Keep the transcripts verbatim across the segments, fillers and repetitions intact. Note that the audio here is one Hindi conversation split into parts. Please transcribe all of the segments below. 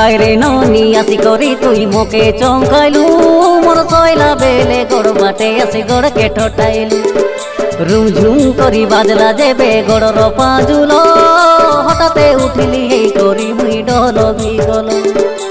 कायरे ननी आसी करी तुई मोके चमकाइलु मोर सैला बेले गोड़ बाटे आसी गोड़ के ठटाइलु रुमझुम करी बाजला जेबे गोड़र पाजुलो हठाते उठिली हे करी मुई डहल बिगलो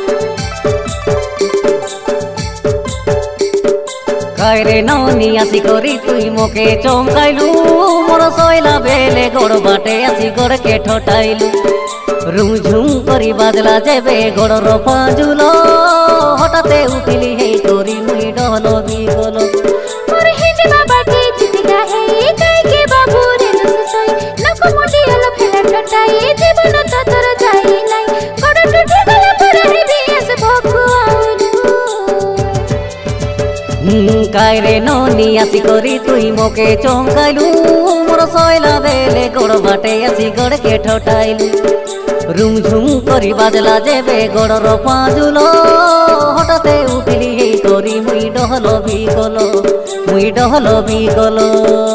कायरे ननी आसी करी तुई मोके चमकाइलु मोर सैला बेले गोड़ बाटे आसी गोड़ के ठटाइलु रुमझुम करी बाजला जेबे गोड़र पाजुलो हठाते उठिली हे करी मुई डहल बिगलो मोर हिंदी बाबाटे चितिका हे काई के बाबू रे नससई नको मोटी आलो फेला टटाई जीवन तो तोर जाई नाई गोड़ टूटी गला पर हे बियास भगवान कायरे ननी आसी करी तुई मोके चमकाइलु मोर सैला बेले गोड़ बाटे आसी गोड़ के ठटाइलु रुमझुम करी बाजला जेबे गोड़र पाजुलो हठाते उठिली हे करी मुई डहल बिगलो मुई डहल बिगलो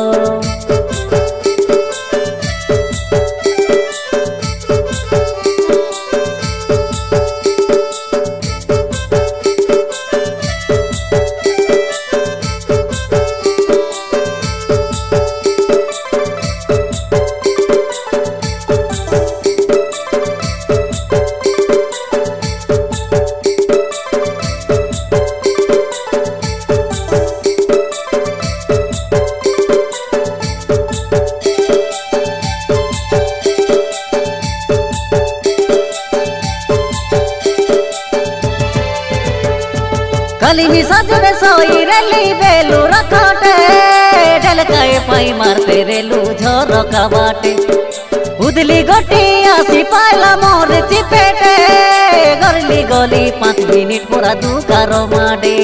काली भी सजरे सोई रेली बेलू रखाटे ढलकाए पाई मारते रेलू झरका बाटे उदली गोटी आसी पाला मोर चिपेटे गरली गली पाँच मिनिट पूरा दुकारो माडे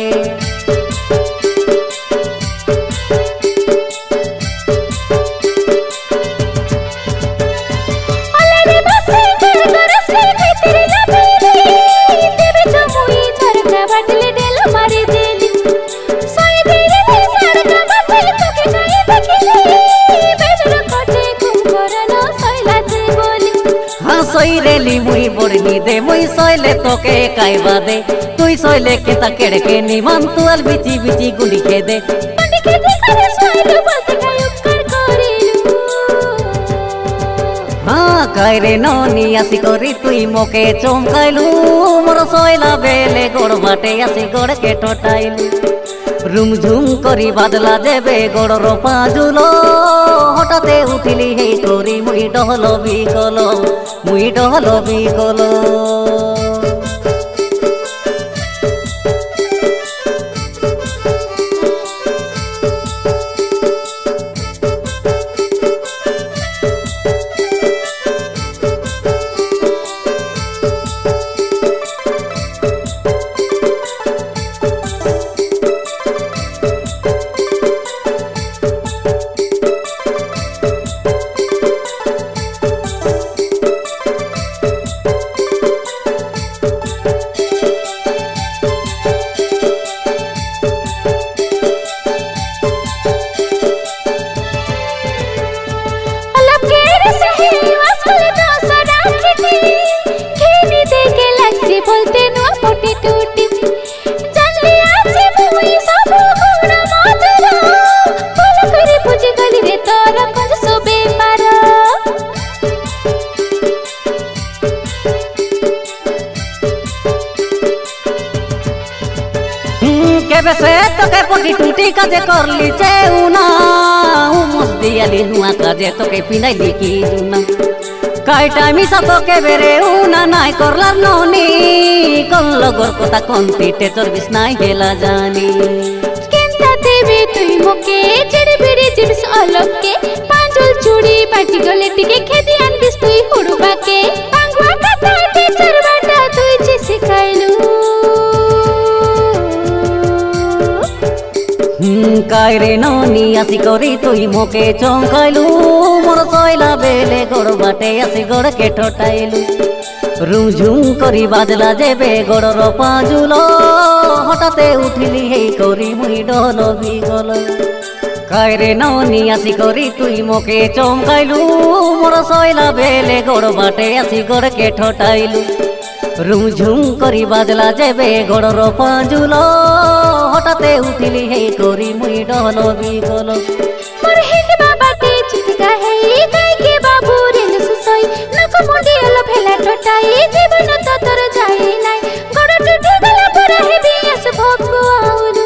सोईरेली मुई बोरनी दे मुई सोयले तोके कायबा दे तुई सोयले के तकेड़ के निमान तुअल बिची बिची गुंडी के दे गुंडी के दे करे सोयले बोलते काय उपकार करिलु हाँ कायरे ननी आसी करी तुई मोके चमकाइलु मोर सोयला बेले गोड़ बाटे आसी गोड़ के ठटाइलु रुमझुम करी बादला जेबे गोड़र पाजुलो हठाते उठिली हे करी मुई डहल बिगलो मुई डहल बिगलो बोलते नो पोटी टूटी जल्दी आछे मुई सब गुण मातरा बोल करे बुझ गली रे तोरा कुछ सोबे मारो केबे से तोके पोटी टूटी काजे करली चेउना मस्ती आली हुआ काजे तोके पिनाइली की जुना काई टाइमी सातो के बेरे उना नाई करलार नोनी कल लगोर कोता कोंती टेचर बिसनाई गेला जानी केंता देबे तुई मोके चिड़ी बिड़ी चिप्स अलग के पांचल चूड़ी बाटी गले टिके खेती आनबिस तुई हुड़ुबा के पांगवा कथा टेचर बाटा तुई जे सिखाइलु कायरे ननी आसी करी तुई मोके चमकाइलु मोर सैला बेले गोड़ बाटे आसी गोड़ के ठटाइलु रुमझुम करी बाजला जेबे गोड़र पाजुलो हठाते उठिली हे करी मुई डहल बिगलो কাইরে ননি আসি করি তুই মোকে চমকাইলু মোর সইলা বেলে গোড় বাটে আসি গোড়কে ঠটাইলু রুমঝুম করি বাজলা যেবে গোড়র পাঁজুল হঠাতে উঠিলি হে করি মুই ডহল বিকল মোর হিন্দি বাবাতে চিৎকা হেই কাইকে বাবু রেল সুসই নক মুন্ডি এলো ফেলা ঠটাই জীবন তো তোর যাই নাই গোড় টুটি গলা পরে হেবি আস ভগু আউলু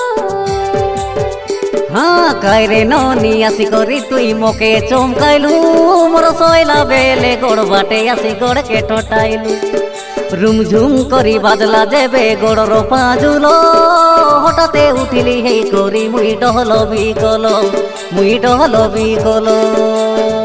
হ্যাঁ কাইরে ননি আসি করি তুই মোকে চমকাইলু মোর সইলা বেলে গোড় বাটে আসি গোড়কে ঠটাইলু রুমঝুম করি বাজলা যেবে গোড়র পাঁজুল হঠাতে উঠিলি হেই করি মুই ডহল বিকল মুই ডহল বিকল।